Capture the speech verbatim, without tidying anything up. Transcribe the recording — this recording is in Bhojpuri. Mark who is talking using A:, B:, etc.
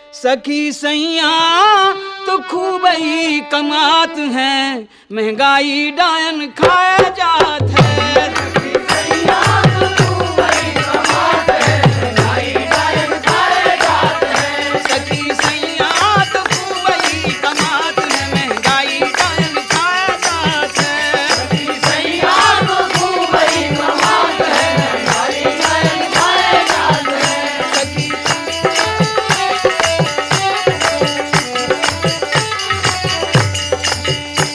A: सखी सैया तो खूब ही कमात हैं, महंगाई डायन खाया जात है।